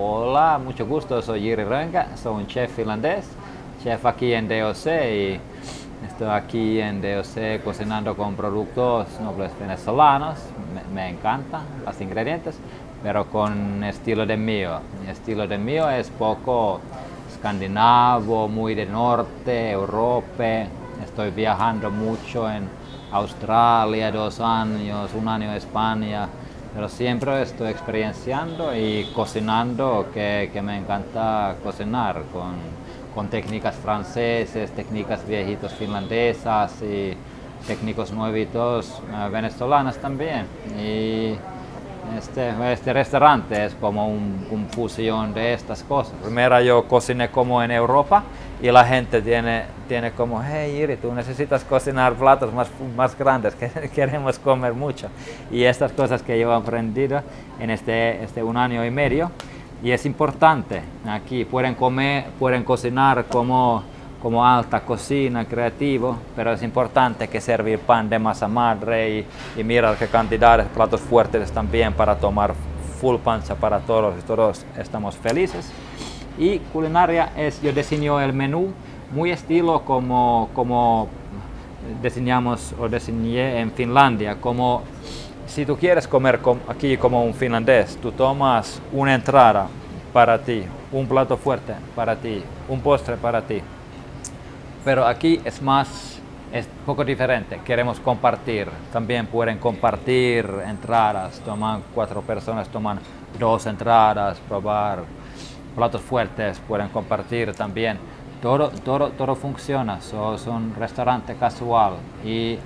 Hola, mucho gusto, soy Jiri Rönkä, soy un chef finlandés, chef aquí en DOC y estoy aquí en DOC cocinando con productos nobles venezolanos, me encantan los ingredientes, pero con estilo de mío. Mi estilo de mío es poco escandinavo, muy de norte, Europa, estoy viajando mucho en Australia 2 años, 1 año en España, pero siempre estoy experienciando y cocinando, que me encanta cocinar con técnicas francesas, técnicas viejitas finlandesas y técnicos nuevitos venezolanas también. Y este restaurante es como un fusión de estas cosas. Primero yo cociné como en Europa y la gente tiene como, hey Jiri, tú necesitas cocinar platos más grandes, que queremos comer mucho. Y estas cosas que yo he aprendido en este 1 año y medio, y es importante, aquí pueden cocinar como alta cocina, creativo, pero es importante que servir pan de masa madre y mirar qué cantidad de platos fuertes también para tomar full pancha para todos y todos estamos felices. Y culinaria yo diseño el menú muy estilo como diseñé en Finlandia, como si tú quieres comer aquí como un finlandés, tú tomas una entrada para ti, un plato fuerte para ti, un postre para ti. Pero aquí es poco diferente, queremos compartir, también pueden compartir entradas, toman 4 personas, toman 2 entradas, probar platos fuertes, pueden compartir también, todo funciona, es un restaurante casual y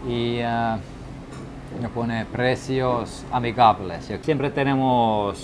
pone precios amigables, siempre tenemos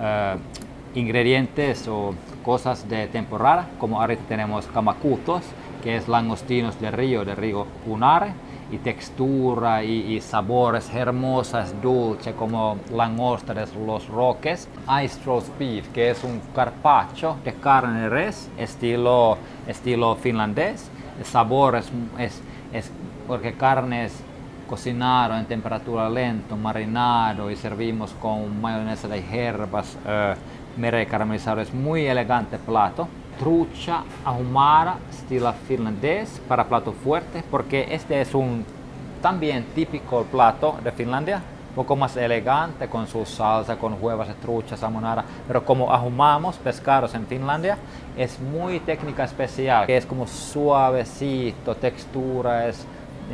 ingredientes o cosas de temporada, como ahorita tenemos camacutos, que es langostinos de río Unare, y textura y sabores hermosas, dulce, como langosta de los Roques. Ice roast beef, que es un carpaccio de carne de res, estilo finlandés. El sabor es porque carne es cocinado en temperatura lenta, marinado y servimos con mayonesa de hierbas, mere caramelizado. Es muy elegante plato. Trucha ahumada estilo finlandés para plato fuerte, porque este es un también típico plato de Finlandia, un poco más elegante con su salsa, con huevas de trucha ahumada, pero como ahumamos pescados en Finlandia, es muy técnica especial, que es como suavecito, textura es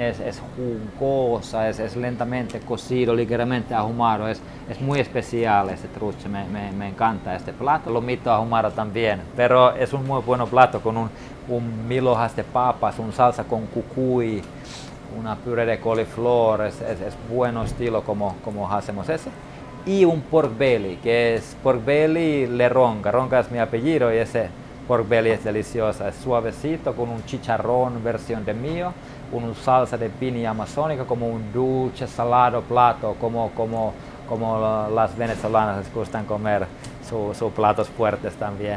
jugosa, es lentamente cocido, ligeramente ahumado, es muy especial este trucha, me encanta este plato. Lomito ahumado también, pero es un muy buen plato con un 1000 hojas de papas, un salsa con cucuy, una puré de coliflor, es buen estilo como hacemos ese. Y un pork belly, que es pork belly le Ronca es mi apellido y ese pork belly es deliciosa, es suavecito con un chicharrón versión de mío, una salsa de piña amazónica, como un dulce salado plato, como las venezolanas les gustan comer sus platos fuertes también.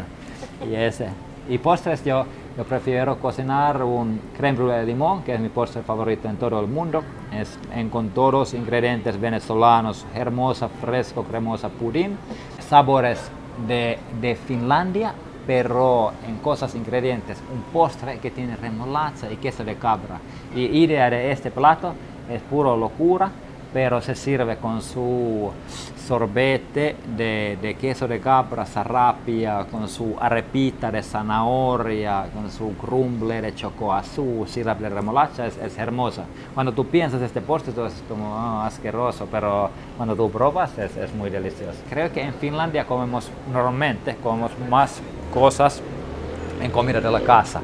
Y postres yo prefiero cocinar un crème brûlée de limón, que es mi postre favorito en todo el mundo. Con todos ingredientes venezolanos, hermosa, fresco, cremosa, pudín. Sabores de Finlandia, pero en cosas ingredientes, un postre que tiene remolacha y queso de cabra. Y idea de este plato es puro locura, pero se sirve con su sorbete de queso de cabra, zarapia, con su arepita de zanahoria, con su crumble de chocoazú, sirope de remolacha, es hermosa. Cuando tú piensas este postre, todo es como asqueroso, pero cuando tú pruebas es muy delicioso. Creo que en Finlandia normalmente comemos más cosas en comida de la casa,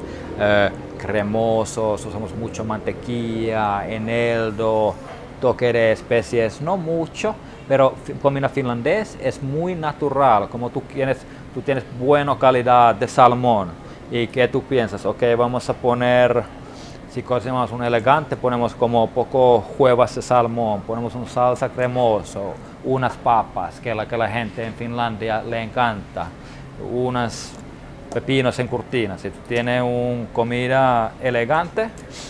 cremosos, usamos mucho mantequilla, eneldo, toque de especies, no mucho, pero comida finlandés es muy natural, como tú tienes buena calidad de salmón y que tú piensas, ok, vamos a poner, si cocinamos un elegante, ponemos como poco huevas de salmón, ponemos un salsa cremoso, unas papas que la gente en Finlandia le encanta, unas pepinos en cortina. Si tú tienes una comida elegante,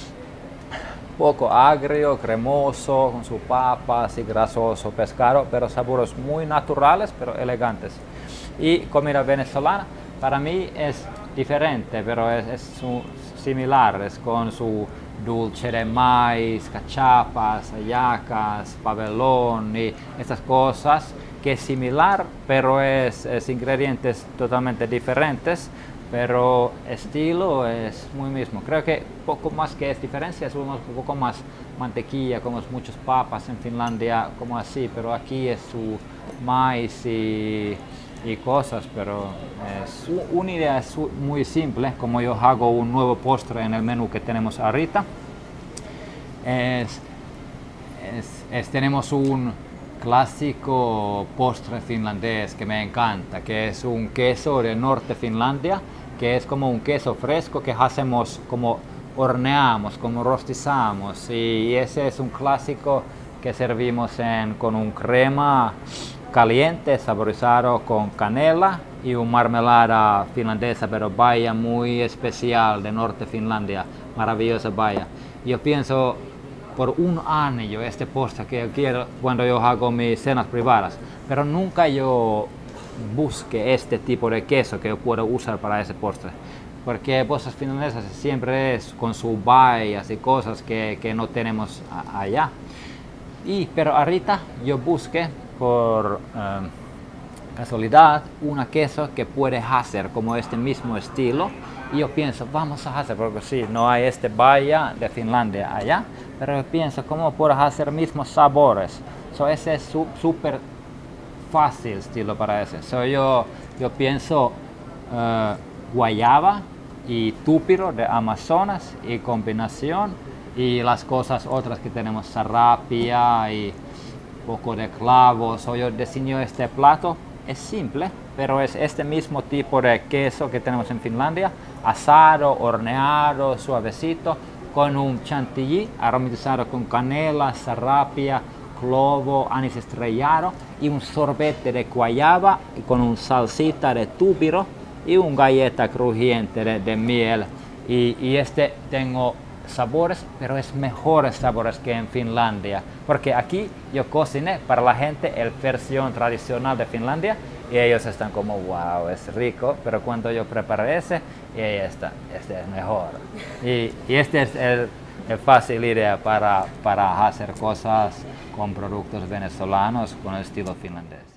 poco agrio, cremoso, con sus papas y grasoso pescado, pero sabores muy naturales, pero elegantes. Y comida venezolana para mí es diferente, pero es similar, es con su dulce de maíz, cachapas, hallacas, pabellón y estas cosas que es similar, pero es ingredientes totalmente diferentes, pero estilo es muy mismo. Creo que poco más que es diferencia, es un poco más mantequilla, como es muchas papas en Finlandia, como así, pero aquí es su maíz y cosas, pero es una idea es muy simple, como yo hago un nuevo postre en el menú que tenemos ahorita. Tenemos un clásico postre finlandés que me encanta, que es un queso del norte de Finlandia, que es como un queso fresco que hacemos como horneamos, como rostizamos, y ese es un clásico que servimos con un crema caliente saborizado con canela y una marmelada finlandesa, pero vaya muy especial de norte de Finlandia, maravillosa vaya. Yo pienso por un año este postre que yo quiero cuando yo hago mis cenas privadas, pero nunca yo busque este tipo de queso que yo puedo usar para ese postre, porque postres finlandesas siempre es con sus bayas y cosas que no tenemos allá. Pero ahorita yo busqué por casualidad una queso que puede hacer como este mismo estilo, y yo pienso vamos a hacer, porque sí, no hay este baya de Finlandia allá, pero yo pienso cómo puedo hacer mismos sabores. Ese es súper fácil estilo para ese. Yo pienso guayaba y túpiro de Amazonas y combinación, y las cosas otras que tenemos, sarrapia y poco de clavos. Yo diseño este plato, es simple, pero es este mismo tipo de queso que tenemos en Finlandia, asado, horneado, suavecito, con un chantilly aromatizado con canela, sarrapia, clovo, anís estrellado y un sorbete de guayaba con un salsita de túpiro y una galleta crujiente de miel. Y tengo sabores, pero es mejores sabores que en Finlandia, porque aquí yo cociné para la gente la versión tradicional de Finlandia y ellos están como wow, es rico, pero cuando yo preparé este es mejor. Y este es el fácil idea para hacer cosas con productos venezolanos con el estilo finlandés.